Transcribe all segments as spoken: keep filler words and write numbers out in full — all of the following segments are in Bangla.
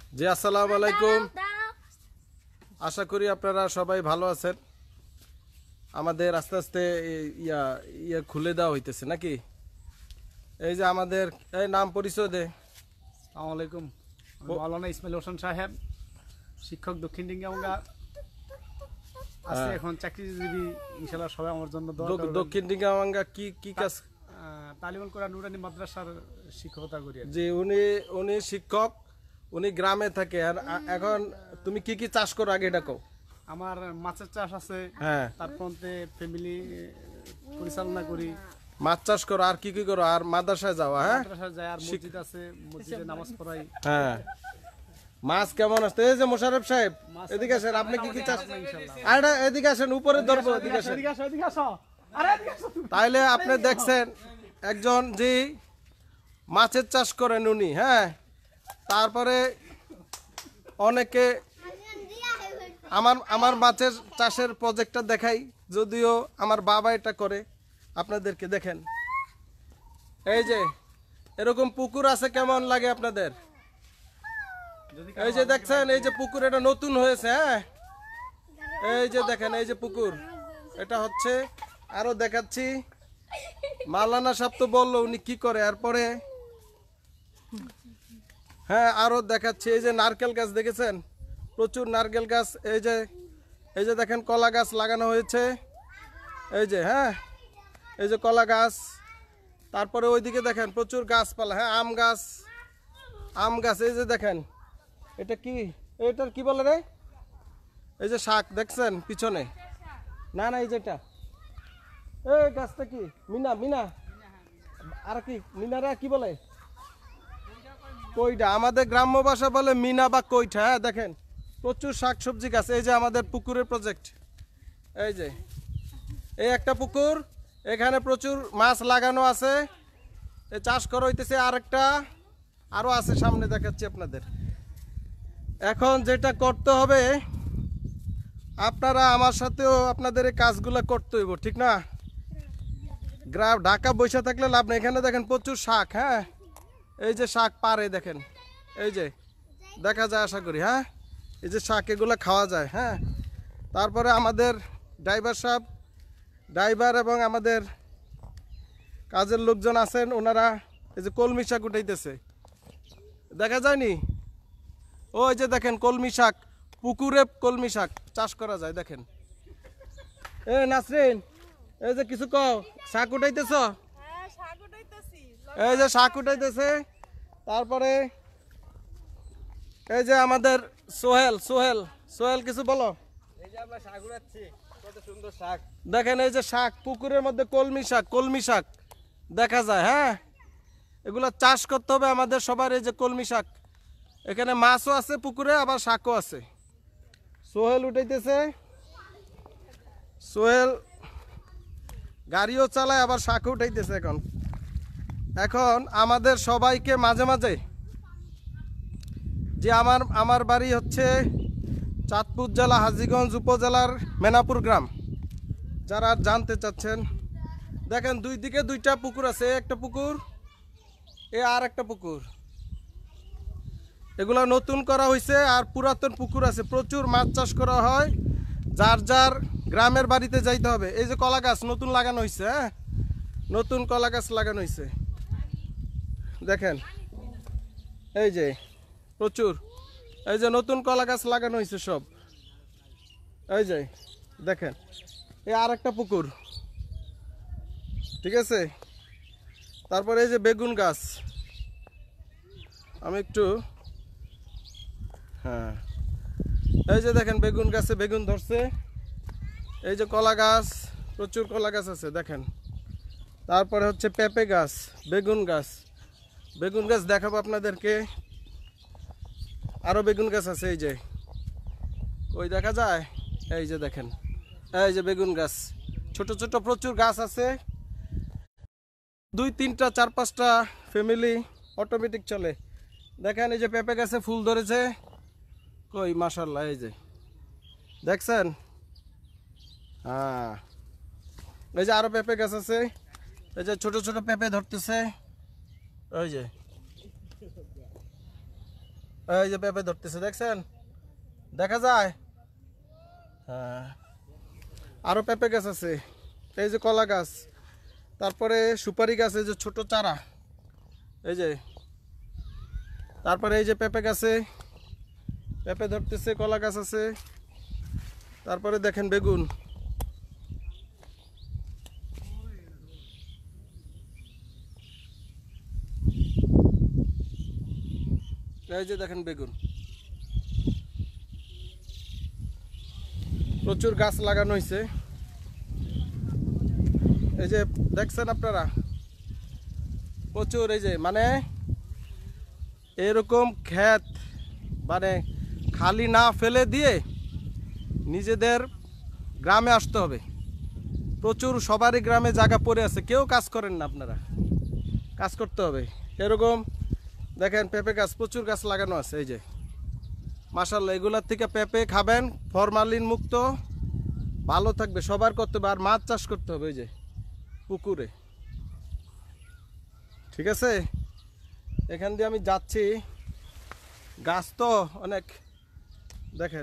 জি আসসালামু আলাইকুম। আশা করি আপনারা সবাই ভালো আছেন। আমাদের আস্তে আস্তে ইয়া ইয়া খুলে দেওয়া হইতেছে নাকি? এই যে আমাদের এই নাম পরিচয় দে। আসসালামু আলাইকুম। আমি মাওলানা ইসমাইল হোসেন সাহেব, শিক্ষক দক্ষিণ ডিঙ্গামুঙ্গা আছে। এখন চাকরিজীবী, ইনশাআল্লাহ সবাই আমার জন্য দোয়া করবেন। দক্ষিণ ডিঙ্গামুঙ্গা কি কি কাজ? তালিমুল কোরআন নুরানি মাদ্রাসার শিক্ষকতা করি। জি, উনি উনি শিক্ষক, উনি গ্রামে থাকে। আর এখন তুমি কি কি চাষ করো আগে এটা কও। আমার মাছের চাষ আছে, হ্যাঁ, তারপর ফ্যামিলি পরিচালনা করি। মাছ চাষ করো, আর কি কি করো? আর মাদ্রাসায় যাও? হ্যাঁ, মাদ্রাসায় যাই, আর মসজিদ আছে, মসজিদে নামাজ পড়াই। হ্যাঁ, মাছ কেমন আসছে? এই যে মোশাররফ সাহেব এদিকে আসেন, আপনি কি কি চাষ? আরে এদিকে আসেন, উপরে ধরবো, এদিকে আসেন। তাইলে আপনি দেখছেন একজন যে মাছের চাষ করেন উনি, হ্যাঁ। তারপরে অনেকে আমার আমার মাছের চাষের প্রজেক্টটা দেখাই, যদিও আমার বাবা এটা করে। আপনাদেরকে দেখেন, এই যে এরকম পুকুর আছে, কেমন লাগে আপনাদের? এই যে দেখছেন, এই যে পুকুর, এটা নতুন হয়েছে, হ্যাঁ। এই যে দেখেন, এই যে পুকুর, এটা হচ্ছে। আরো দেখাচ্ছি, মাওলানা সাহেব তো বললো উনি কি করে। এরপরে হ্যাঁ, আরো দেখাচ্ছি, এই যে নারকেল গাছ দেখেছেন, প্রচুর নারকেল গাছ। এই যে এই যে দেখেন কলা গাছ লাগানো হয়েছে, এই যে, হ্যাঁ, এই যে কলা গাছ। তারপরে ওইদিকে দেখেন প্রচুর গাছপালা, হ্যাঁ, আম গাছ, আম গাছ। এই যে দেখেন, এটা কি, এটার কি বলে রে? এই যে শাক দেখছেন পিছনে, না না, এই যেটা, এই গাছটা কি? মিনা, মিনা, আর কি মিনারা কি বলে? কইটা, আমাদের গ্রাম্য ভাষা বলে মিনা বা কইটা। হ্যাঁ, দেখেন প্রচুর শাক সবজি গাছ। এই যে আমাদের পুকুরের প্রজেক্ট, এই যে এই একটা পুকুর, এখানে প্রচুর মাছ লাগানো আছে, এই চাষ করা হইতেছে। আর একটা আরো আছে, সামনে দেখাচ্ছি আপনাদের। এখন যেটা করতে হবে, আপনারা আমার সাথেও আপনাদের এই কাজগুলো করতে হইব, ঠিক না? গ্রাম ঢাকা বসে থাকলে লাভ নেই। এখানে দেখেন প্রচুর শাক, হ্যাঁ, এই যে শাক পারে দেখেন, এই যে দেখা যায় আশা করি, হ্যাঁ, এই যে শাক, এগুলো খাওয়া যায়, হ্যাঁ। তারপরে আমাদের ড্রাইভার সাহেব, ড্রাইভার এবং আমাদের কাজের লোকজন আছেন, ওনারা এই যে কলমি শাক উঠাইতেছে, দেখা যায়নি? ওই যে দেখেন কলমি শাক, পুকুরে কলমি শাক চাষ করা যায়, দেখেন। এ নাসরিন, এই যে কিছু কও, শাক উঠাইতেছ? এই যে শাক উঠাইতেছে। তারপরে এই যে আমাদের সোহেল, সোহেল সোহেল কিছু বলো। এই যে আমরা শাক উড়াচ্ছি, কত সুন্দর শাক দেখেন, এই যে শাক, পুকুরের মধ্যে কলমি শাক, কলমি শাক দেখা যায়, হ্যাঁ। এগুলা চাষ করতে হবে আমাদের সবার। এই যে কলমি শাক, এখানে মাছও আছে পুকুরে, আবার শাকও আছে। সোহেল উঠাইতেছে, সোহেল গাড়িও চালায়, আবার শাকও উঠাইতেছে। এখন এখন আমাদের সবাইকে মাঝে মাঝে, যে আমার আমার বাড়ি হচ্ছে চাঁদপুর জেলা হাজীগঞ্জ উপজেলার মেনাপুর গ্রাম। যারা জানতে চাচ্ছেন, দেখেন দুই দিকে দুইটা পুকুর আছে, একটা পুকুর, এ আর একটা পুকুর। এগুলা নতুন করা হয়েছে, আর পুরাতন পুকুর আছে, প্রচুর মাছ চাষ করা হয়। যার যার গ্রামের বাড়িতে যাইতে হবে। এই যে কলা গাছ নতুন লাগানো হয়েছে, হ্যাঁ, নতুন কলা গাছ লাগানো হয়েছে, দেখেন, এই যে প্রচুর, এই যে নতুন কলা গাছ লাগানো হয়েছে সব, এই যে দেখেন। এই আর একটা পুকুর, ঠিক আছে। তারপরে এই যে বেগুন গাছ, আমি একটু, হ্যাঁ, এই যে দেখেন বেগুন গাছে বেগুন ধরছে। এই যে কলা গাছ, প্রচুর কলা গাছ আছে, দেখেন। তারপরে হচ্ছে পেঁপে গাছ, বেগুন গাছ, বেগুন গাছ দেখাবো আপনাদেরকে। আরো বেগুন গাছ আছে, এই যে, ওই দেখা যায়, এই যে দেখেন, এই যে বেগুন গাছ, ছোট ছোট প্রচুর গাছ আছে। দুই তিনটা চার পাঁচটা ফ্যামিলি অটোমেটিক চলে। দেখেন, এই যে পেঁপে গাছে ফুল ধরেছে, কই মাশাআল্লাহ, এই যে দেখছেন, হ্যাঁ। এই যে আরো পেঁপে গাছ আছে, এই যে ছোট ছোট পেঁপে ধরতেছে, ওই যে এই যে পেঁপে ধরতেছে, দেখছেন? দেখা যায়। হ্যাঁ, আরো পেঁপে গাছ আছে, এই যে কলা গাছ, তারপরে সুপারি গাছ, এই যে ছোট চারা, এই যে, তারপরে এই যে পেঁপে গাছে পেঁপে ধরতেছে, কলা গাছ আছে, তারপরে দেখেন বেগুন, এই যে দেখেন বেগুন, প্রচুর গাছ লাগানো হয়েছে। এই যে দেখছেন আপনারা, প্রচুর, এই যে মানে এরকম ক্ষেত মানে খালি না ফেলে দিয়ে নিজেদের গ্রামে আসতে হবে। প্রচুর সবারই গ্রামে জায়গা পড়ে আছে, কেউ কাজ করেন না, আপনারা কাজ করতে হবে। এরকম দেখেন পেঁপে গাছ, প্রচুর গাছ লাগানো আছে। এই যে মাশাআল্লাহ, এগুলার থেকে পেঁপে খাবেন, ফরমালিন মুক্ত, ভালো থাকবে। সবার করতে হবে, আর মাছ চাষ করতে হবে, এই যে পুকুরে, ঠিক আছে? এখান দিয়ে আমি যাচ্ছি, গাছ তো অনেক, দেখেন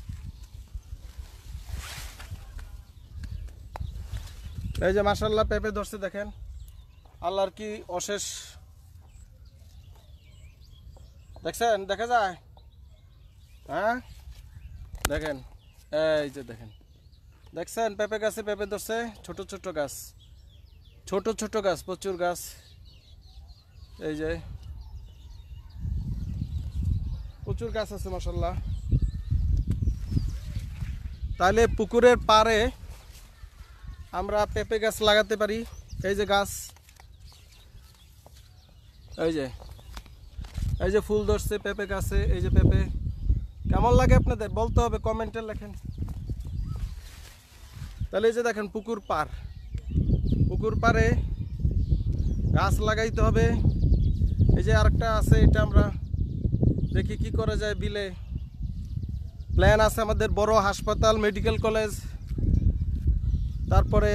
এই যে মাশাআল্লাহ পেঁপে ধরছে, দেখেন আল্লাহর কি অশেষ, দেখছেন? দেখা যায়, হ্যাঁ দেখেন, এই যে দেখেন, দেখছেন পেঁপে গাছে পেঁপে ধরছে, ছোট ছোট গাছ, ছোট ছোট গাছ, প্রচুর গাছ, এই যে প্রচুর গাছ আছে মাশাআল্লাহ। তাহলে পুকুরের পাড়ে আমরা পেঁপে গাছ লাগাতে পারি। এই যে গাছ, এই যে এই যে ফুল ধরছে পেঁপে গাছে, এই যে পেঁপে, কেমন লাগে আপনাদের বলতে হবে, কমেন্টে লেখেন। তাহলে এই যে দেখেন পুকুর পাড়, পুকুর পাড়ে গাছ লাগাইতে হবে। এই যে আরেকটা আছে, এটা আমরা দেখি কি করা যায়। বিলে প্ল্যান আছে আমাদের, বড় হাসপাতাল, মেডিকেল কলেজ, তারপরে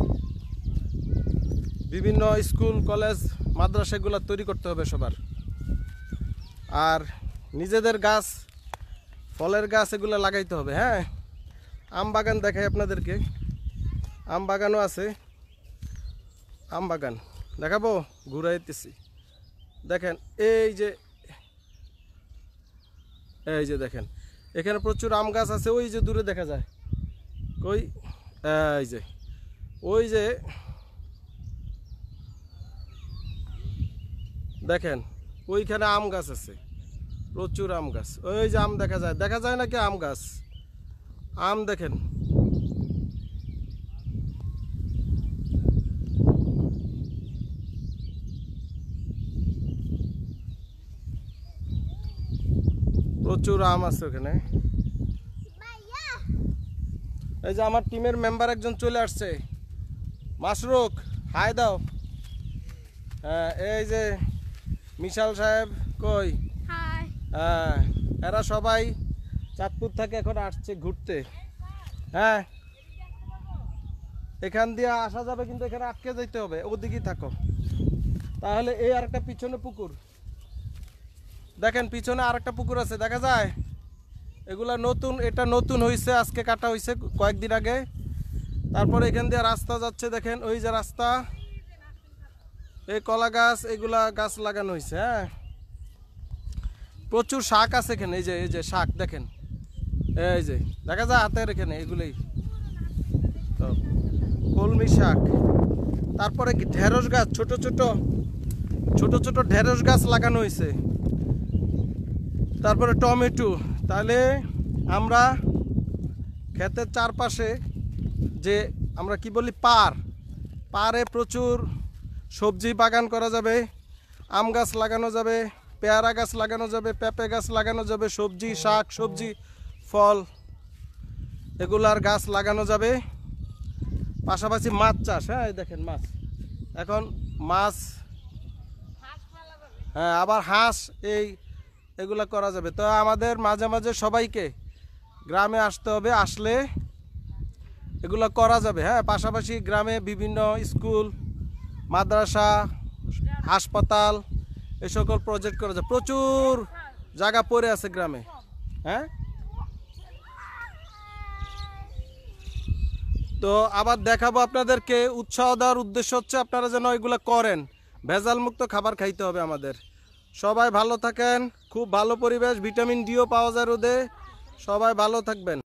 বিভিন্ন স্কুল কলেজ মাদ্রাসাগুলো তৈরি করতে হবে সবার। আর নিজেদের গাছ, ফলের গাছ এগুলো লাগাইতে হবে। হ্যাঁ, আম বাগান দেখাই আপনাদেরকে, আম বাগানও আছে, আম বাগান দেখাবো, ঘুরাইতেছি। দেখেন এই যে, এই যে দেখেন এখানে প্রচুর আম গাছ আছে, ওই যে দূরে দেখা যায়, কই, এই যে ওই যে দেখেন ওইখানে আম গাছ আছে, প্রচুর আম গাছ, ওই যে আম দেখা যায়, দেখা যায় নাকি আম গাছ, আম দেখেন, প্রচুর আম আছে ওখানে। এই যে আমার টিমের মেম্বার একজন চলে আসছে, মাসরুক, হাই দাও। হ্যাঁ, এই যে মিশাল সাহেব, কই, হ্যাঁ, এরা সবাই চাঁদপুর থেকে এখন আসছে ঘুরতে। হ্যাঁ, এখান দিয়ে আসা যাবে, কিন্তু এখানে আটকে যেতে হবে, ওদিকেই থাকো। তাহলে এই আরেকটা পিছনে পুকুর দেখেন, পিছনে আরেকটা পুকুর আছে, দেখা যায়। এগুলা নতুন, এটা নতুন হয়েছে, আজকে কাটা হয়েছে কয়েকদিন আগে। তারপরে এখান দিয়ে রাস্তা যাচ্ছে, দেখেন ওই যে রাস্তা, এই কলা গাছ, এগুলা গাছ লাগানো হয়েছে। হ্যাঁ, প্রচুর শাক আছে এখানে, এই যে এই যে শাক দেখেন, এই যে দেখা যায় হাতের এখানে, এগুলোই তো কলমি শাক। তারপরে কি ঢেঁড়স গাছ, ছোট ছোট ছোট ছোট ঢেঁড়স গাছ লাগানো হয়েছে। তারপরে টমেটো। তাহলে আমরা ক্ষেতের চারপাশে যে আমরা কি বলি পাড়, পাড়ে প্রচুর সবজি বাগান করা যাবে, আম গাছ লাগানো যাবে, পেয়ারা গাছ লাগানো যাবে, পেঁপে গাছ লাগানো যাবে, সবজি, শাক সবজি, ফল, এগুলার গাছ লাগানো যাবে। পাশাপাশি মাছ চাষ। হ্যাঁ, দেখেন মাছ, এখন মাছ, হ্যাঁ, আবার হাঁস, এই এগুলা করা যাবে। তো আমাদের মাঝে মাঝে সবাইকে গ্রামে আসতে হবে, আসলে এগুলো করা যাবে। হ্যাঁ, পাশাপাশি গ্রামে বিভিন্ন স্কুল, মাদ্রাসা, হাসপাতাল, এ সকল প্রজেক্ট করা যায়। প্রচুর জায়গা পড়ে আছে গ্রামে। হ্যাঁ, তো আবার দেখাবো আপনাদেরকে। উৎসাহ দেওয়ার উদ্দেশ্য হচ্ছে আপনারা যেন এগুলো করেন। ভেজাল মুক্ত খাবার খাইতে হবে আমাদের। সবাই ভালো থাকেন, খুব ভালো পরিবেশ, ভিটামিন ডিও পাওয়া যায় রোদে। সবাই ভালো থাকবেন।